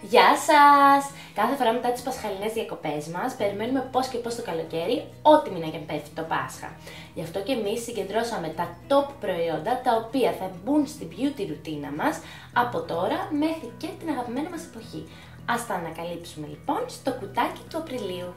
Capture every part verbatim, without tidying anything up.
Γεια σας! Κάθε φορά μετά τις πασχαλινές διακοπές μας, περιμένουμε πώς και πώς το καλοκαίρι, ό,τι μήνα και πέφτει το Πάσχα. Γι' αυτό και εμείς συγκεντρώσαμε τα top προϊόντα, τα οποία θα μπουν στην beauty ρουτίνα μας από τώρα μέχρι και την αγαπημένη μας εποχή. Ας τα ανακαλύψουμε λοιπόν στο κουτάκι του Απριλίου.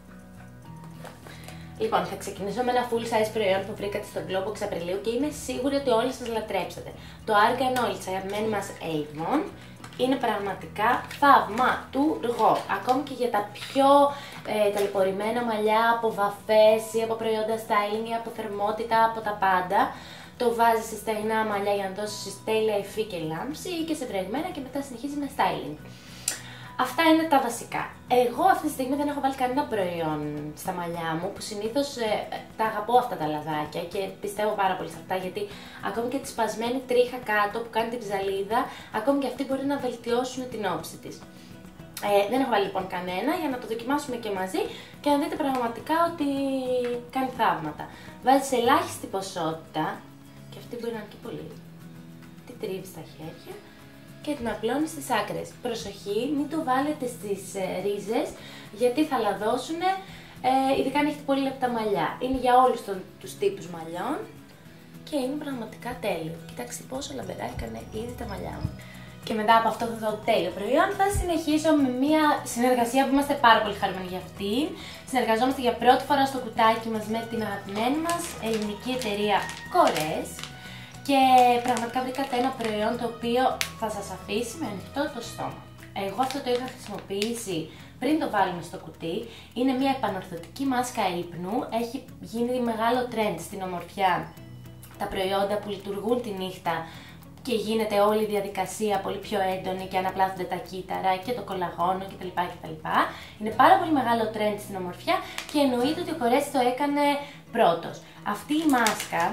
Λοιπόν, θα ξεκινήσω με ένα full size προϊόν που βρήκατε στο Globox Απριλίου και είμαι σίγουρη ότι όλοι σας λατρέψατε. Το Argan Oil της αγαπημένη μας Avon. Είναι πραγματικά θαυματουργό, ακόμη και για τα πιο ε, ταλαιπωρημένα μαλλιά από βαφές ή από προϊόντα styling ή από θερμότητα, από τα πάντα. Το βάζεις σε στεγνά μαλλιά για να δώσεις τέλεια υφή και λάμψη ή και σε βρεγμένα και μετά συνεχίζει με styling. Αυτά είναι τα βασικά. Εγώ αυτή τη στιγμή δεν έχω βάλει κανένα προϊόν στα μαλλιά μου, που συνήθως ε, τα αγαπώ αυτά τα λαδάκια και πιστεύω πάρα πολύ σε αυτά, γιατί ακόμη και τη σπασμένη τρίχα κάτω που κάνει την ψαλίδα, ακόμη και αυτή μπορεί να βελτιώσουν την όψη της. Ε, δεν έχω βάλει λοιπόν κανένα για να το δοκιμάσουμε και μαζί και να δείτε πραγματικά ότι κάνει θαύματα. Βάζεις ελάχιστη ποσότητα και αυτή μπορεί να είναι και πολύ. Τι τρίβει στα χέρια και την απλώνεις στις άκρες. Προσοχή, μην το βάλετε στις ε, ρίζες, γιατί θα λαδώσουν, ε, ειδικά αν έχετε πολύ λεπτά μαλλιά. Είναι για όλους τον, τους τύπους μαλλιών και είναι πραγματικά τέλειο. Κοιτάξτε πόσο λαμπερά έκανε ήδη τα μαλλιά μου. Και μετά από αυτό το τέλειο προϊόν θα συνεχίσω με μια συνεργασία που είμαστε πάρα πολύ χαρούμενοι για αυτήν. Συνεργαζόμαστε για πρώτη φορά στο κουτάκι μας με την αγαπημένη μας ελληνική εταιρεία Κορές. Και πραγματικά βρήκατε ένα προϊόν το οποίο θα σας αφήσει με ανοιχτό το στόμα. Εγώ αυτό το είχα χρησιμοποιήσει πριν το βάλουμε στο κουτί. Είναι μια επανορθωτική μάσκα ύπνου. Έχει γίνει μεγάλο trend στην ομορφιά τα προϊόντα που λειτουργούν τη νύχτα και γίνεται όλη η διαδικασία πολύ πιο έντονη και αναπλάθονται τα κύτταρα και το κολαγόνο κτλ. κτλ. Είναι πάρα πολύ μεγάλο trend στην ομορφιά και εννοείται ότι ο Κορές το έκανε πρώτος. Αυτή η μάσκα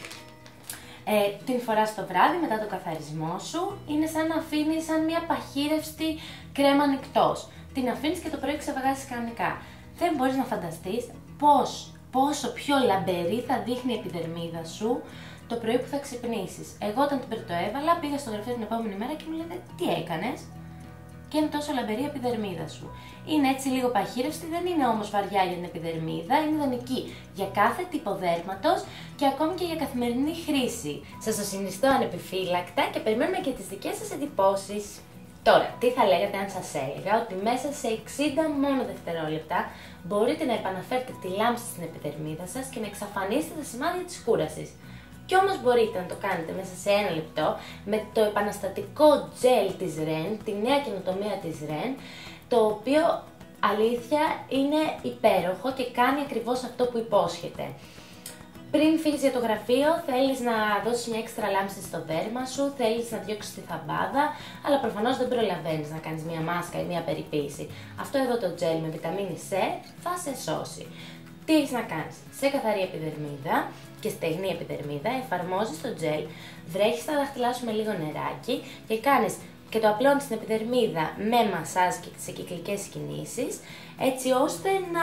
Ε, την φοράς το βράδυ μετά το καθαρισμό σου, είναι σαν να αφήνεις σαν μια παχύρευστη κρέμα νυχτός. Την αφήνεις και το πρωί ξεβαγάζεις κανονικά. Δεν μπορείς να φανταστείς πώς, πόσο πιο λαμπερή θα δείχνει η επιδερμίδα σου το πρωί που θα ξυπνήσεις. Εγώ όταν την πρωτοέβαλα πήγα στο γραφείο την επόμενη μέρα και μου λένε τι έκανες? Και είναι τόσο λαμπερή η επιδερμίδα σου. Είναι έτσι λίγο παχύρευστη, δεν είναι όμως βαριά για την επιδερμίδα, είναι ιδανική για κάθε τύπο δέρματος και ακόμη και για καθημερινή χρήση. Σας το συνιστώ ανεπιφύλακτα και περιμένουμε και τις δικές σας εντυπώσεις. Τώρα, τι θα λέγατε αν σας έλεγα ότι μέσα σε εξήντα μόνο δευτερόλεπτα μπορείτε να επαναφέρετε τη λάμψη στην επιδερμίδα σας και να εξαφανίσετε τα σημάδια της κούρασης. Κι όμως μπορείτε να το κάνετε μέσα σε ένα λεπτό με το επαναστατικό gel της Ren, τη νέα καινοτομία της Ren, το οποίο αλήθεια είναι υπέροχο και κάνει ακριβώς αυτό που υπόσχεται. Πριν φύγεις για το γραφείο, θέλεις να δώσεις μια έξτρα λάμψη στο δέρμα σου, θέλεις να διώξεις τη θαμπάδα, αλλά προφανώς δεν προλαβαίνεις να κάνεις μια μάσκα ή μια περιποίηση. Αυτό εδώ το gel με βιταμίνη C θα σε σώσει. Τι έχεις να κάνεις? Σε καθαρή επιδερμίδα και στεγνή επιδερμίδα εφαρμόζεις το gel, βρέχεις τα δάχτυλά σου με λίγο νεράκι και κάνεις και το απλώνεις στην επιδερμίδα με μασάζ και σε κυκλικές κινήσεις, έτσι ώστε να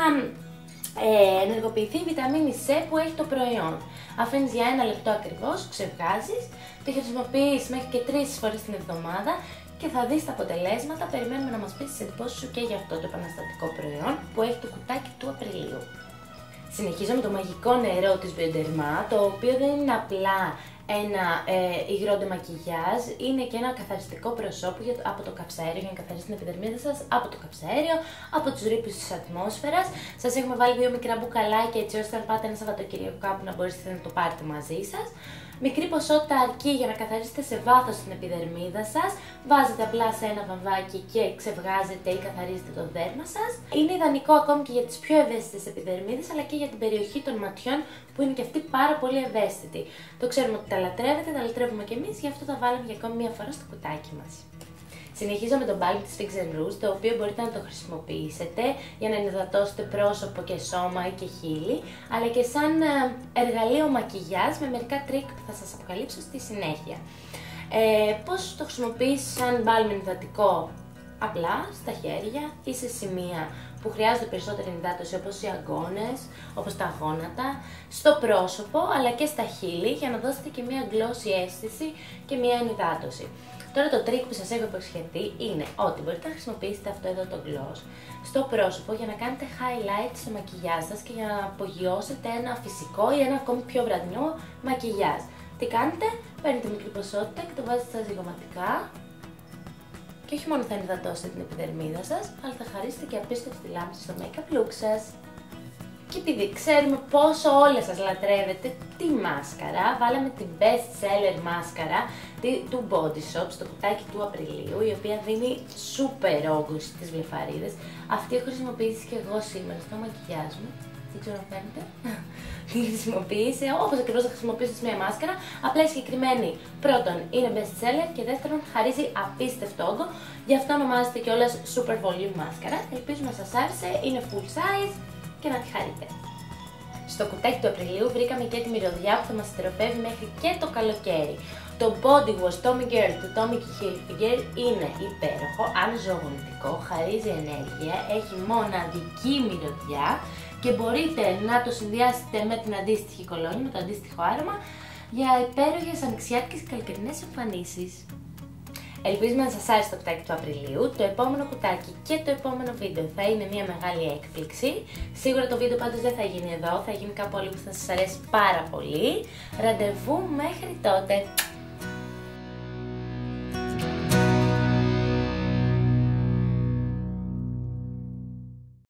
ε, ενεργοποιηθεί η βιταμίνη C που έχει το προϊόν. Αφήνεις για ένα λεπτό ακριβώς, ξεβγάζεις, τη χρησιμοποιείς μέχρι και τρεις φορές την εβδομάδα και θα δεις τα αποτελέσματα. Περιμένουμε να μας πεις τις εντυπώσεις σου και για αυτό το επαναστατικό προϊόν που έχει το κουτάκι του Απριλίου. Συνεχίζω με το μαγικό νερό της Bioderma, το οποίο δεν είναι απλά ένα ε, υγρό ντεμακιγιάζ, είναι και ένα καθαριστικό προσώπου για το, από το καυσαέριο για να καθαρίσει την επιδερμίδα σας από το καυσαέριο, από τους ρήπους της ατμόσφαιρας. Σας έχουμε βάλει δύο μικρά μπουκαλάκια έτσι ώστε αν πάτε ένα Σαββατοκύριακο κάπου να μπορείτε να το πάρετε μαζί σας. Μικρή ποσότητα αρκεί για να καθαρίσετε σε βάθος την επιδερμίδα σας. Βάζετε απλά σε ένα βαμβάκι και ξεβγάζετε ή καθαρίζετε το δέρμα σας. Είναι ιδανικό ακόμη και για τις πιο ευαίσθητες επιδερμίδες, αλλά και για την περιοχή των ματιών που είναι και αυτή πάρα πολύ ευαίσθητη. Το ξέρουμε ότι τα λατρεύετε, τα λατρεύουμε και εμείς, γι' αυτό τα βάλαμε για ακόμη μια φορά στο κουτάκι μας. Συνεχίζω με τον balm της Fix and Rouge, το οποίο μπορείτε να το χρησιμοποιήσετε για να ενυδατώσετε πρόσωπο και σώμα ή και χείλη, αλλά και σαν εργαλείο μακιγιάζ με μερικά τρίκ που θα σας αποκαλύψω στη συνέχεια. Ε, πώς το χρησιμοποιείς σαν balm ενυδατικό? Απλά στα χέρια ή σε σημεία που χρειάζονται περισσότερη ενυδάτωση, όπως οι αγκώνες, όπως τα γόνατα, στο πρόσωπο αλλά και στα χείλη, για να δώσετε και μια glossy αίσθηση και μια ενυδάτωση. Τώρα το τρίκ που σας έχω υποσχεθεί είναι ότι μπορείτε να χρησιμοποιήσετε αυτό εδώ το gloss στο πρόσωπο για να κάνετε highlight στο μακιγιάζ σας και για να απογειώσετε ένα φυσικό ή ένα ακόμη πιο βραδινό μακιγιάζ. Τι κάνετε? Παίρνετε μικρή ποσότητα και το βάζετε στα ζυγωματικά και όχι μόνο θα ενυδατώσετε την επιδερμίδα σας, αλλά θα χαρίσετε και απίστευτη λάμψη στο make-up look σας. Και επειδή ξέρουμε πόσο όλες σας λατρεύετε τη μάσκαρα, βάλαμε την best seller μάσκαρα του Body Shop στο κουτάκι του Απριλίου, η οποία δίνει super όγκους στις βλεφαρίδες. Αυτή έχω χρησιμοποιήσει και εγώ σήμερα στο μακιγιάζ μου. Δεν ξέρω αν φαίνεται. Τη χρησιμοποίησε όπως ακριβώς θα χρησιμοποιήσω σε μια μάσκαρα. Απλά η συγκεκριμένη πρώτον είναι best seller και δεύτερον χαρίζει απίστευτο όγκο. Γι' αυτό ονομάζεται κιόλας super volume μάσκαρα. Ελπίζω να σας άρεσε, είναι full size και να τη χαρείτε. Στο κουτάκι του Απριλίου βρήκαμε και τη μυρωδιά που θα μας στερεοπεύει μέχρι και το καλοκαίρι. Το Body Wash Tommy Girl του Tommy Hilfiger είναι υπέροχο, ανζωογονητικό, χαρίζει ενέργεια, έχει μοναδική μυρωδιά και μπορείτε να το συνδυάσετε με την αντίστοιχη κολόνη, με το αντίστοιχο άρωμα για υπέροχες ανοιξιάτικες και καλοκαιρινές εμφανίσεις. Ελπίζουμε να σας άρεσε το κουτάκι του Απριλίου. Το επόμενο κουτάκι και το επόμενο βίντεο θα είναι μια μεγάλη έκπληξη. Σίγουρα το βίντεο πάντως δεν θα γίνει εδώ, θα γίνει κάπου αλλού που θα σας αρέσει πάρα πολύ. Ραντεβού μέχρι τότε!